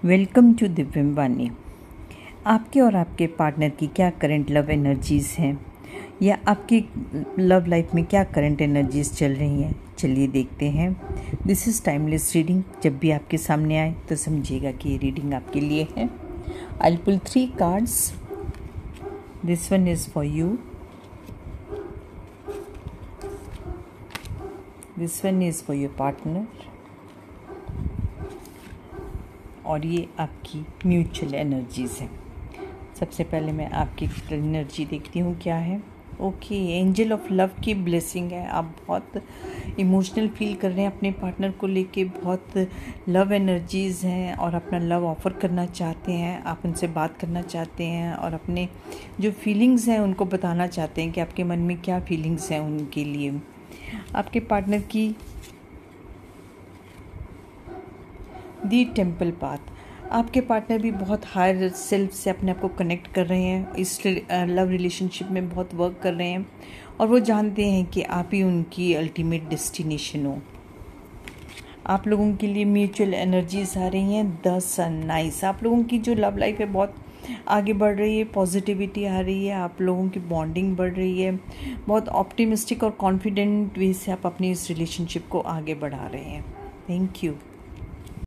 Welcome to दिव्यम वाणी। आपके और आपके पार्टनर की क्या करंट लव एनर्जीज़ हैं या आपकी लव लाइफ में क्या करंट एनर्जीज़ चल रही हैं, चलिए देखते हैं। This is timeless reading. जब भी आपके सामने आए तो समझिएगा कि ये रीडिंग आपके लिए है। I pull 3 cards. This one is for you, this one is for your partner और ये आपकी म्यूचुअल एनर्जीज़ हैं। सबसे पहले मैं आपकी एनर्जी देखती हूँ क्या है। ओके, एंजल ऑफ लव की ब्लेसिंग है। आप बहुत इमोशनल फील कर रहे हैं अपने पार्टनर को लेके, बहुत लव एनर्जीज़ हैं और अपना लव ऑफ़र करना चाहते हैं। आप उनसे बात करना चाहते हैं और अपने जो फीलिंग्स हैं उनको बताना चाहते हैं कि आपके मन में क्या फीलिंग्स हैं उनके लिए। आपके पार्टनर की दी टेम्पल पाथ। आपके पार्टनर भी बहुत हायर सेल्फ से अपने आप को कनेक्ट कर रहे हैं, इस लव रिलेशनशिप में बहुत वर्क कर रहे हैं और वो जानते हैं कि आप ही उनकी अल्टीमेट डेस्टिनेशन हो। आप लोगों के लिए म्यूचुअल एनर्जीज आ रही हैं। The sun, nice. आप लोगों की जो लव लाइफ है बहुत आगे बढ़ रही है, पॉजिटिविटी आ रही है, आप लोगों की बॉन्डिंग बढ़ रही है, बहुत ऑप्टिमिस्टिक और कॉन्फिडेंट वे से आप अपनी इस रिलेशनशिप को आगे बढ़ा रहे हैं। Thank you.